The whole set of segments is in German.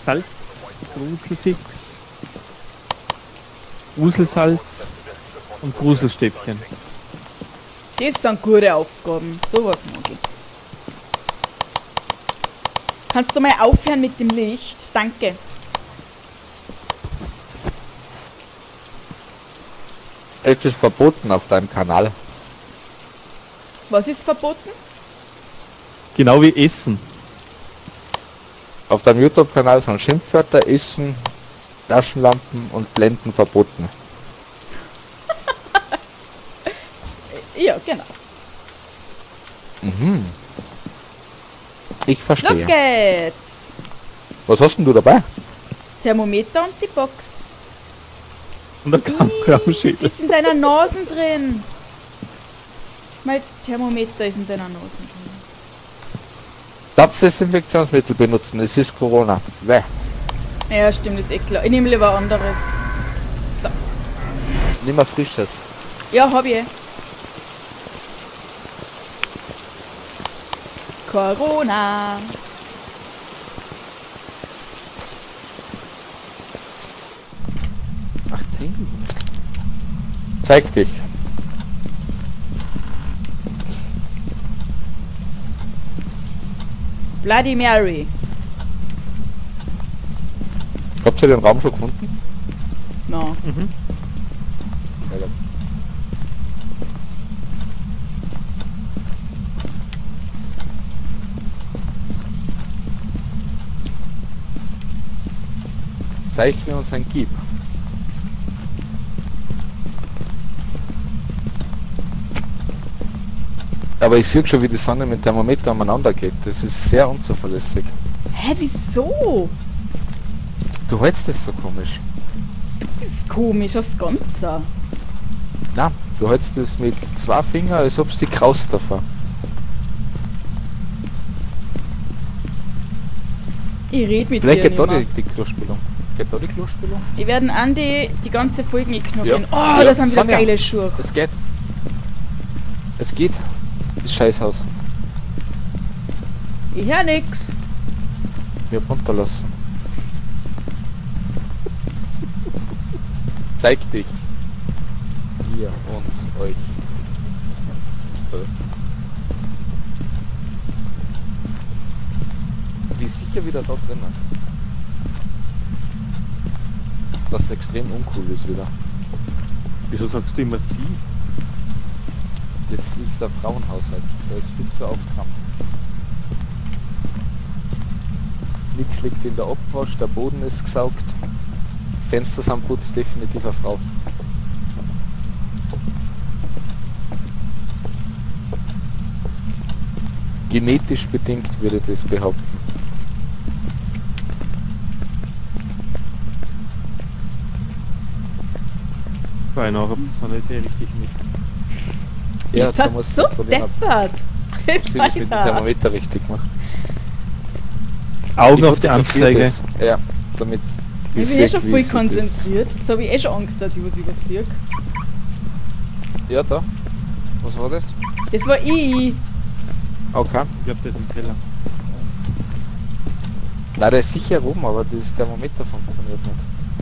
Salz, Gruselfix, Gruselsalz und Gruselstäbchen. Das sind gute Aufgaben. Sowas mag ich. Kannst du mal aufhören mit dem Licht? Danke. Es ist verboten auf deinem Kanal. Was ist verboten? Genau wie Essen. Auf deinem YouTube-Kanal sind Schimpfwörter, Essen, Taschenlampen und Blenden verboten. Ja, genau. Mhm. Ich Los verstehe. geht's! Was hast denn du dabei? Thermometer und die Box. Und der Das Grammschädel. ist in deiner Nase drin. Mein Thermometer ist in deiner Nase drin. Platzdesinfektionsmittel benutzen, es ist Corona. Weh. Ja, stimmt, ist eh klar. Ich nehme lieber anderes. So. Nimm mal frisches. Ja, hab ich. Corona. Ach, trinken. Zeig dich. Bloody Mary. Habt ihr den Raum schon gefunden? No. Mhm. Ja, dann. Zeichne uns ein Gib. Aber ich sehe schon, wie die Sonne mit Thermometer umeinander geht. Das ist sehr unzuverlässig. Hä, wieso? Du hältst das so komisch. Das ist komisch, das Ganze. Na, du hältst das mit 2 Fingern, als ob es die kraust davon. Ich red mit Vielleicht dir geht da nicht die Klospülung. Geht da die Klospülung? Wir werden Andi die ganze Folge ignorieren. Ja. Oh, Ja, das haben wieder Sonja. geile Schuhe. Es geht. Es geht. Das Scheißhaus. Ich hör nix. Wir haben runterlassen. Zeig dich. Wir, uns, euch. Die ist sicher wieder da drinnen. Das extrem uncool ist wieder. Wieso sagst du immer sie? Das ist ein Frauenhaushalt. Da ist viel zu aufgekramt. Nichts liegt in der Abwasch, der Boden ist gesaugt. Fenster sind putzt, definitiv eine Frau. Genetisch bedingt würde ich das behaupten. Keine Ahnung, ob das Sonne ist ja richtig mit. Ja, Ihr seid musst du so kontrollieren, ob deppert. sie das mit dem Weiter. Thermometer richtig macht. Augen Ich auf die fotografiere Anzeige. das. Ja, damit Ich bin sehe, schon wie voll sie das- konzentriert. Jetzt habe ich schon Angst, dass ich was übersehe. Ja, da. Was war das? Das war ich. Okay. Ich glaube, das ist im Keller. Nein, der ist sicher oben, aber das Thermometer funktioniert nicht.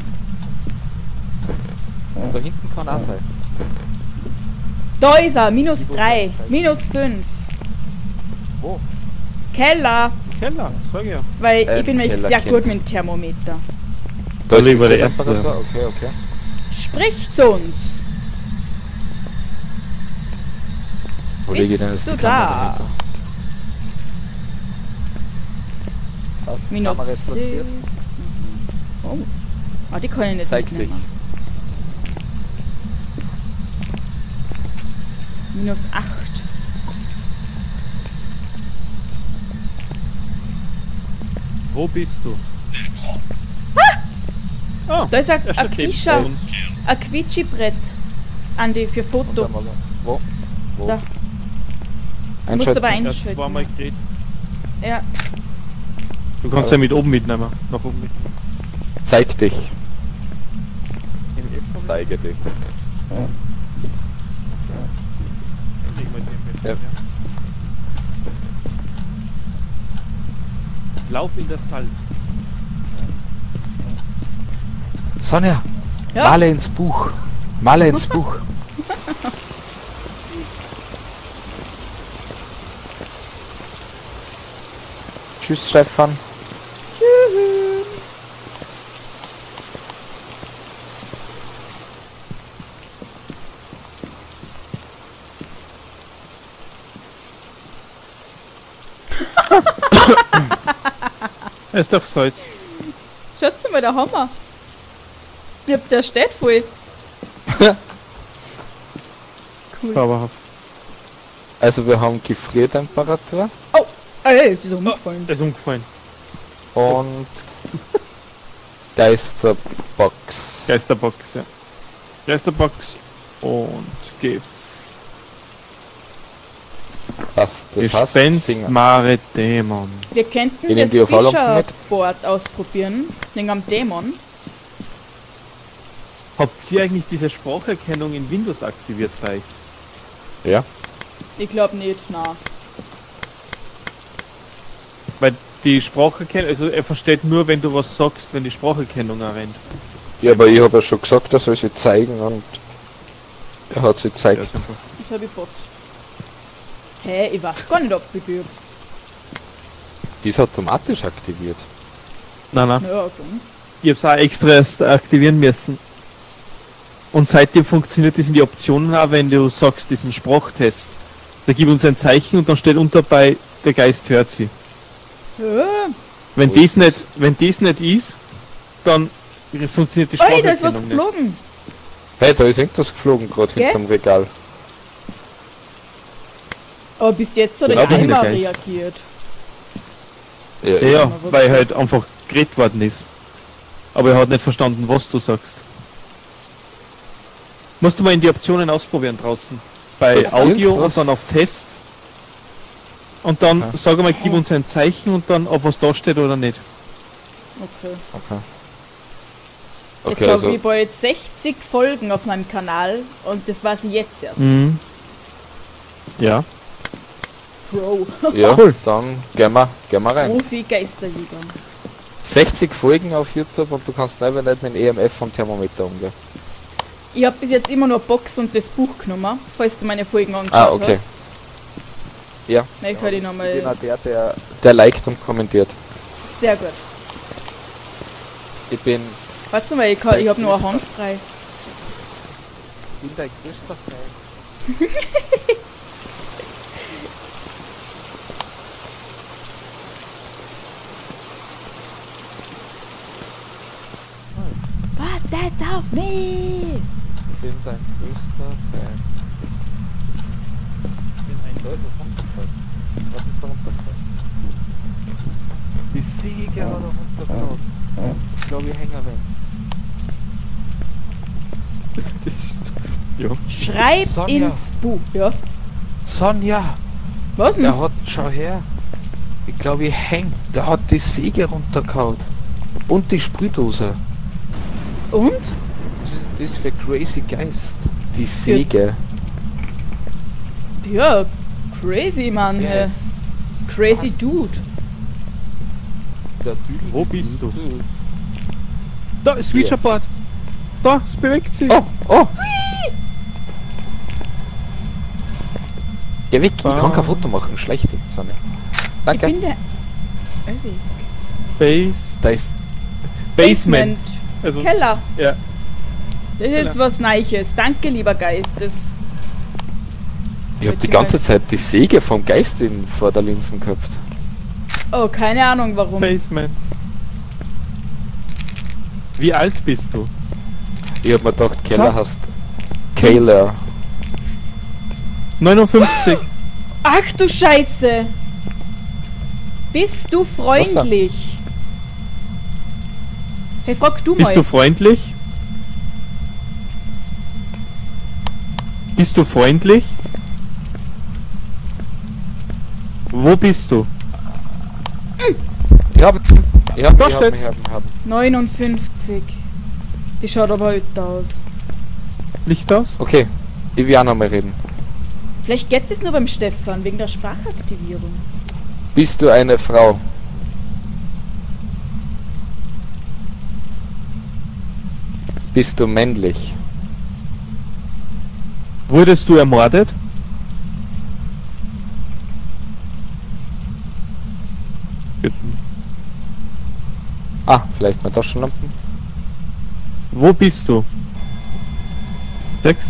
Und da hinten kann auch sein. Da ist er. -3. -5. Wo? Keller. Keller, sag ich ja. Weil ich bin mir Keller sehr kennt. gut mit dem Thermometer. Da ist lieber die der erste. Temperatur. Okay, okay. Sprich zu uns. Wo lege ich denn Bist jetzt die du da? Kamera hin? Passt, die Kamera ist -6. platziert. Oh. Ah, die kann ich nicht Zeig dich. mitnehmen. -8. Wo bist du? Oh, Da ist ein er steht neben Quischer. uns. Ein Quietschi-Brett. Andi, für Und Foto. dann mal was. Wo? Wo? Da. Du musst aber Einschalten. Er hat zweimal einschalten. geredet. Ja. Du kannst ja mit oben mitnehmen. Nach oben mitnehmen. Zeig dich. Im F kommen. Zeige dich. Leg mal den mit. Ja. Ja. Lauf in das Salz. Sonja, Ja? male ins Buch. Male ins Buch. Tschüss, Stefan. Tschüss. Ist doch Salz. Schaut mal, der Hammer. Der steht voll. Cool. Zauberhaft. Also wir haben Gefriertemperatur Oh, ey, die ist umgefallen. Ist umgefallen. und Geisterbox. Geisterbox, ja. Geisterbox und Gift. Das heißt, Gespenst, Finger. Mare, Dämon. Wir könnten Ich nehm das die UV-Lampe mit. Fischerboard ausprobieren. Den am Dämon. Habt ihr eigentlich diese Spracherkennung in Windows aktiviert bei euch? Ja. Ich glaube nicht, na. Weil die Spracherkennung, also er versteht nur, wenn du was sagst, wenn die Spracherkennung errennt. Ja, aber ich habe ja schon gesagt, er soll sie zeigen und er hat sie Ja, gezeigt. super. Das habe ich boxt. Hä, ich weiß gar nicht, ob ich bin. Die ist automatisch aktiviert. Nein, nein. Ja, komm. Ich hab's auch extra erst aktivieren müssen. Und seitdem funktioniert das in die Optionen auch, wenn du sagst, diesen Sprachtest. Da gib uns ein Zeichen und dann steht unterbei, der Geist hört sie. Ja. Wenn Wo das nicht ist, dann funktioniert die Oi, da ist was Spracherkennung nicht. geflogen. Hey, da ist irgendwas geflogen gerade Gell? hinterm Regal. Aber bis jetzt hat Ja, er bin einmal der Geist. reagiert. Ja, Ja, was weil soll- halt einfach geredet worden ist. Aber er hat nicht verstanden, was du sagst. Musst du mal in die Optionen ausprobieren draußen. Bei Was, Audio irgendwas? und dann auf Test. Und dann Okay. sag mal, gib uns ein Zeichen und dann, ob was da steht oder nicht. Okay. Okay. Jetzt Okay, habe also ich bald 60 Folgen auf meinem Kanal und das weiß ich jetzt erst. Mhm. Ja. Pro. ja, Cool. dann gehen wir rein. Profi Geisterjäger. 60 Folgen auf YouTube und du kannst einfach nicht mit dem EMF vom Thermometer umgehen. Ich habe bis jetzt immer nur Box und das Buch genommen, falls du meine Folgen angeschaut Ah, okay. hast. Ja. Ich höre die Ich bin nochmal. auch der liked und kommentiert. Sehr gut. Ich bin Warte mal, ich habe nur eine Hand frei. dein größter Fan. Wartet auf mich! Ich bin dein größter Fan. Da ist was runtergefallen. Was ist da runtergefallen? Die Säge hat er runtergehauen. Ich glaube, ich hänge weg. Ja. Schreib Sonja. ins Buch. Ja. Sonja! Was denn? Der hat, schau her. Ich glaube, ich häng. Der hat die Säge runtergehauen. Und die Sprühdose. Und? Das ist für Crazy Geist. Die Säge. Ja, crazy, Mann. Yes. Crazy Dude. Der Düdel. Wo bist du? Da, Switcherboard. Da, es bewegt sich. Oh, oh! Geh weg, ich kann kein Foto machen. Schlecht, Sonja. Ich Danke. bin der... Ewig. Base. Da ist. Basement. Also, Keller. ja. Das ist was Neues. Danke, lieber Geist. Das... Ich hab die ganze Zeit die Säge vom Geist vor der Linsen gehabt. Oh, keine Ahnung warum. Basement. Wie alt bist du? Ich hab mir gedacht, Keller Schau. hast. Keller. 59. Ach du Scheiße! Bist du freundlich? Hey, frag du mal. Bist du freundlich? Bist du freundlich? Wo bist du? Ich hab. Da steht's. 59. Die schaut aber alt aus. Licht aus? Okay, ich will auch noch mal reden. Vielleicht geht das nur beim Stefan, wegen der Sprachaktivierung. Bist du eine Frau? Bist du männlich? Wurdest du ermordet? Ah, vielleicht mal Taschenlampen? Wo bist du? Text?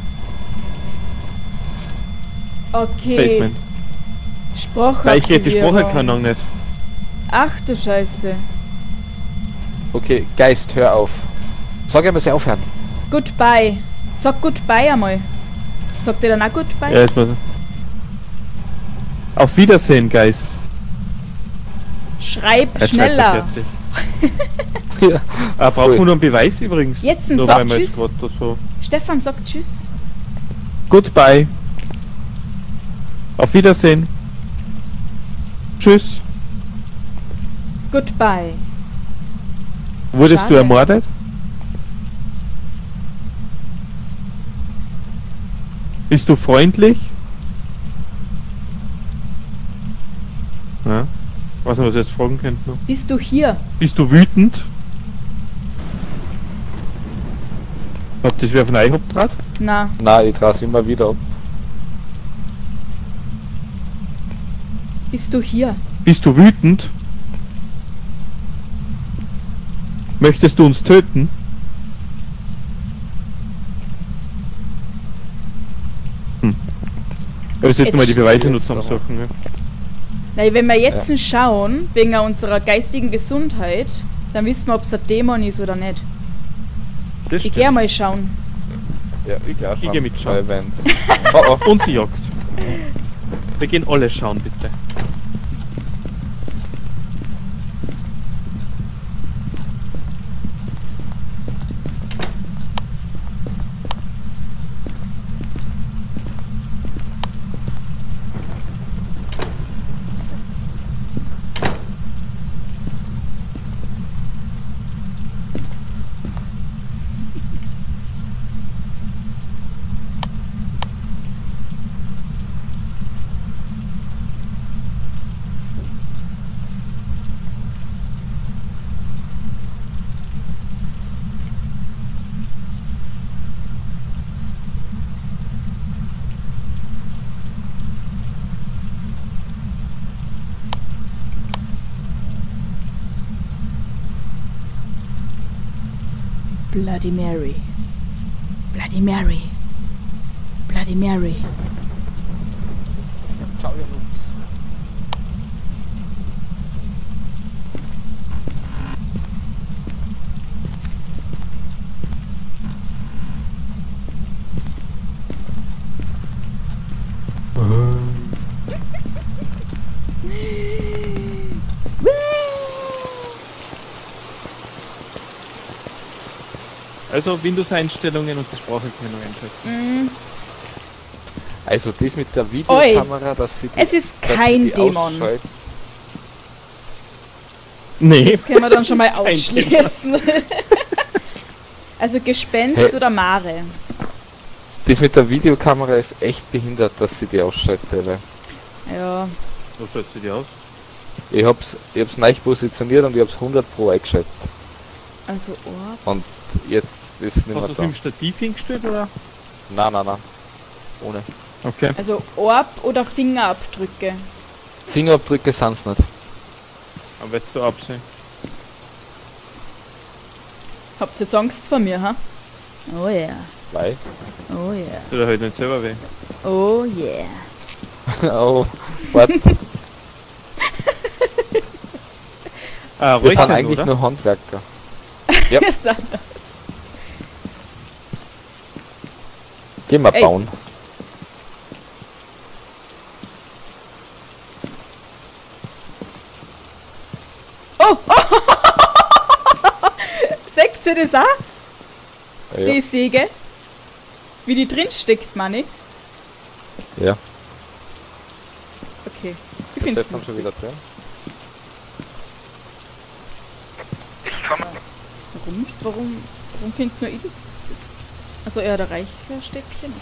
Okay. Basement. Weil ich hätte die Sprache kann noch nicht. Ach du Scheiße. Okay, Geist, hör auf. Sag ja, muss ich aufhören. Goodbye. Sag Goodbye einmal. Sagt ihr dann auch Goodbye? Ja, jetzt mal. Auf Wiedersehen, Geist. Schreib Jetzt schneller. schreibt er fertig. Ja, Braucht voll. man noch einen Beweis übrigens? Jetzt ein Nur Sag weil wir jetzt Tschüss. grad da so. Stefan sagt Tschüss. Goodbye. Auf Wiedersehen. Tschüss. Goodbye. Wurdest Schade. du ermordet? Bist du freundlich? Ja. Was man jetzt fragen könnte noch. Bist du hier? Bist du wütend? Ob das wer von euch abtrat? Na, Na, ich trau's immer wieder ab. bist du hier? Bist du wütend? Möchtest du uns töten? Aber das hätten wir die Beweise nur zusammensuchen. Ja. Na, wenn wir jetzt schauen, wegen unserer geistigen Gesundheit, dann wissen wir, ob es ein Dämon ist oder nicht. Das Ich geh mal schauen. Ja, ich geh Ich geh mitschauen. Oh, oh. Und sie jagt. Wir gehen alle schauen, bitte. Bloody Mary. Bloody Mary. Bloody Mary. Ciao, ihr Noobs. Also Windows-Einstellungen und die Spracherkennung einschalten. Also das mit der Videokamera, dass sie die, Es ist dass sie kein die Dämon. ausschalten. Nee. Das können wir dann schon mal Kein ausschließen. Also Gespenst Hey. oder Mare? Das mit der Videokamera ist echt behindert, dass sie die ausschalten. Weil Ja. Wo schaut sie die aus? ich hab's neu positioniert und ich hab's 100 Pro eingeschaltet. Also Orb. Und jetzt ist nicht Hast du mehr es da. mit dem Stativ hingestellt oder? Nein. Ohne. Okay. Also Orb oder Fingerabdrücke? Fingerabdrücke sind's nicht. Aber jetzt du absehen. Habt ihr jetzt Angst vor mir, ha? Oh yeah. Weil? Oh yeah. Tut er halt nicht selber weh. Oh yeah. Oh, warte. Ah, Wir sind Räuchern, eigentlich oder? nur Handwerker. Ja. Gehen wir Ey. bauen. Oh! Seht ihr das auch? Ja. Die Säge? Wie die drin steckt, Manni? Ja. Okay. Ich finde es Stefan schon wieder drin. Warum findet nur ich das lustig? Also er hat ein Reicherstäbchen.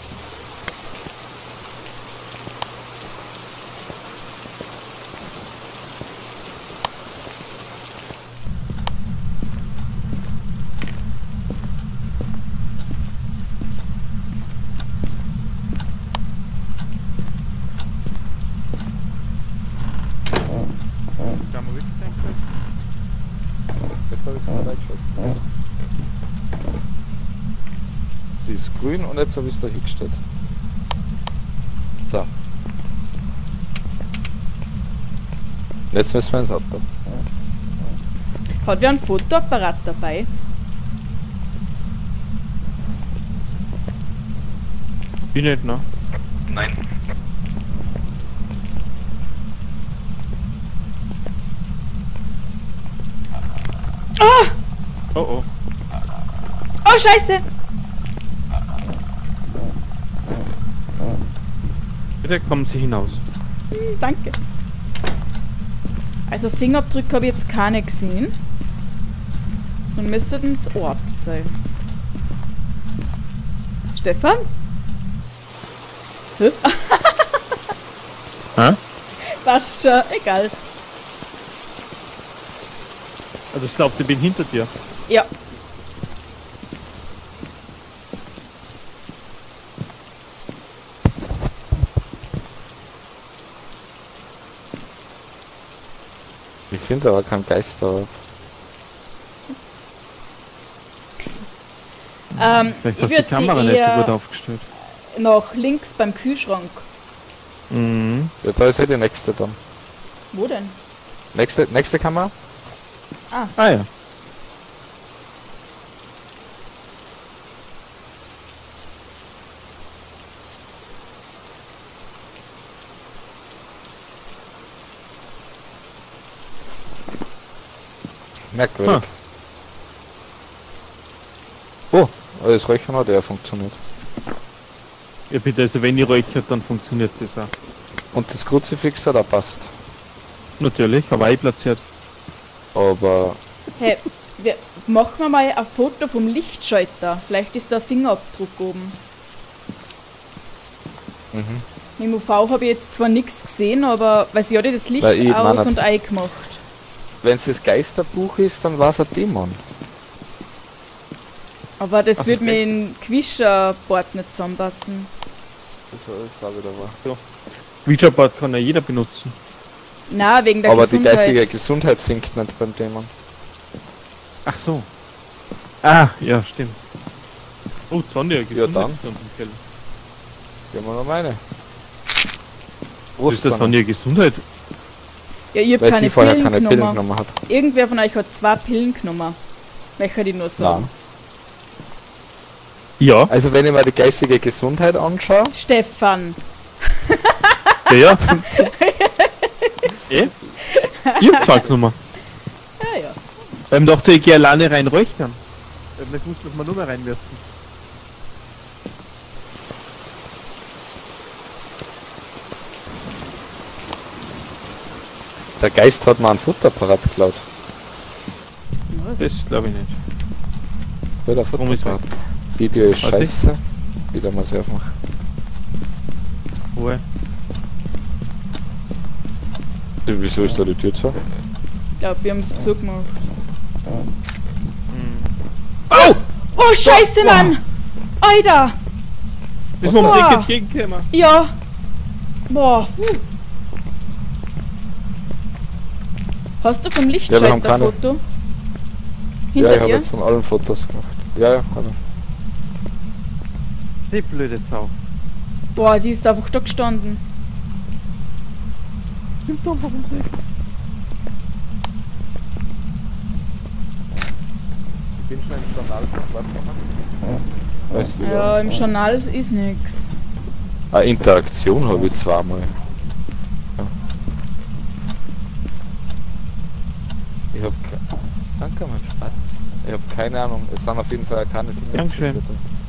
Jetzt habe ich mal reingeschaut. Die ist grün und jetzt habe ich es da hingestellt. So. Jetzt müssen wir ins Auto. Hat wer einen Fotoapparat dabei? Ich nicht, ne? Nein. Oh oh. Oh, Scheiße! Bitte kommen Sie hinaus. Danke. Also Fingerabdrücke habe ich jetzt keine gesehen. Dann müsste es Ort sein. Stefan? Hä? Hä? Passt schon, egal. Also ich glaube, ich bin hinter dir. Ja. Ich finde aber kein Geist da. Vielleicht Ich hast du die würde Kamera nicht so gut aufgestellt. nach links beim Kühlschrank. Mhm. Ja, da ist ja die nächste dann. Wo denn? Nächste Kamera? Ah ja. Merkwürdig. Oh, das Räuchern hat ja funktioniert. Ja bitte, also wenn ihr räuchert, dann funktioniert das auch. Und das Kruzifix hat auch passt. Natürlich, aber ich platziert. Aber Hey, machen wir mal ein Foto vom Lichtschalter. Vielleicht ist da ein Fingerabdruck oben. Im UV habe ich jetzt zwar nichts gesehen, aber weil sie hat ja das Licht Weil ich aus meine- und eingemacht. wenn es das Geisterbuch ist, dann war es ein Dämon. Aber das Ach, würde mir echt? in Quischer-Board nicht zusammenpassen. Das ist auch wieder wahr. Ouija-Board kann ja jeder benutzen. Na, wegen der Aber die Gesundheit. geistige Gesundheit sinkt nicht beim Dämon. Ach so. Ah, ja, stimmt. Oh, Sonja, gesund. dann. Gehen wir noch meine. Wo ist der Sonja Gesundheit? Ja, ich hab Weil keine sie vorher Pillen keine Pillen genommen. genommen hat. Irgendwer von euch hat 2 Pillen genommen. Welcher die nur sagen? Ja, Also wenn ich mir die geistige Gesundheit anschaue, Stefan. der. Ich hab 2 genommen. Ja, ja. Beim dachte ich, geh alleine rein räuchern. Das muss man nur mehr reinwerfen. der Geist hat mir einen Futterapparat geklaut. Was? Das glaube ich nicht. Weil der Warum ist Futterapparat. Video ist Was scheiße. Wieder mal sehr aufmachen. Ruhe. Wieso ist da die Tür zu? Ich glaube, wir haben es zugemacht. Oh! Oh, Scheiße, Mann! Alter! Ist mir Boah. ums Eck entgegengekommen. Ja! Boah! Hast du vom wir haben Lichtschalter keine. Foto? Ja, Hinter ich habe dir? jetzt von allen Fotos gemacht. Ja, ja, hat er. Die blöde Sau. Boah, die ist einfach da gestanden. Stimmt doch, warum nicht? Ich bin schon im Journal. Weißt du, Ja, im Journal ist nix. Eine Interaktion habe ich zweimal. Ja. Ich habe Danke, mein Schatz. Ich habe keine Ahnung. Es sind auf jeden Fall keine Finger. Dankeschön.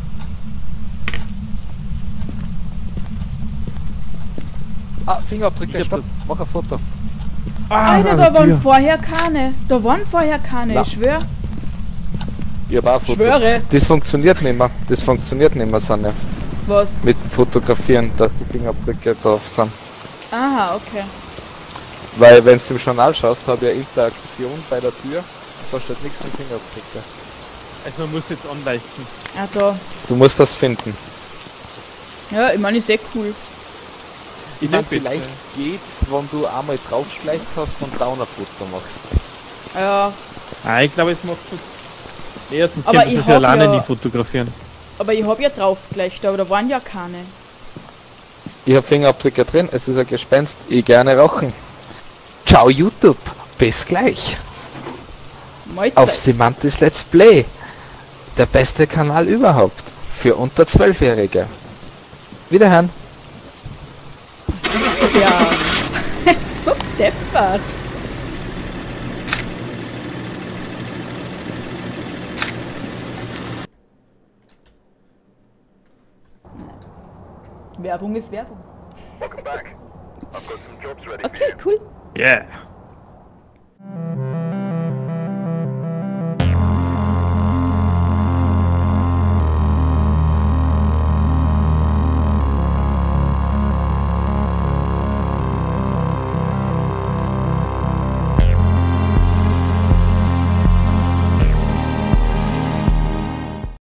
Fingerabdrücke, Ich hab stopp. Mach ein Foto. Alter, an da der waren Tür. vorher keine. Da waren vorher keine, Na. ich schwör. Ich habe auch ein Foto. Schwöre. Das funktioniert nicht mehr. Das funktioniert nicht mehr, Sonja. Was? Mit Fotografieren, dass die Fingerabdrücke drauf sind. Aha, okay. Weil wenn du im Journal schaust, habe ich eine Interaktion bei der Tür. Da steht nichts mit Fingerabdrücke. Also man muss jetzt anleuchten. Ah, da. Du musst das finden. Ja, ich meine, ist eh cool. Ich meine, vielleicht geht's, wenn du einmal draufschleicht hast und Downer-Foto machst. Ja, Ah, ich glaube, es macht das. Erstens Aber können sie ich es ja hab alleine ja- nie fotografieren. aber ich hab ja drauf gleich, aber da waren ja keine. Ich hab Fingerabdrücke drin, es ist ein Gespenst, ich gerne rauchen. Ciao YouTube, bis gleich. Mahlzeit. Auf Simantis Let's Play. Der beste Kanal überhaupt. Für unter 12-Jährige. Wiederhören. Ja. So deppert. Werbung ist Werbung. Okay, cool. Yeah.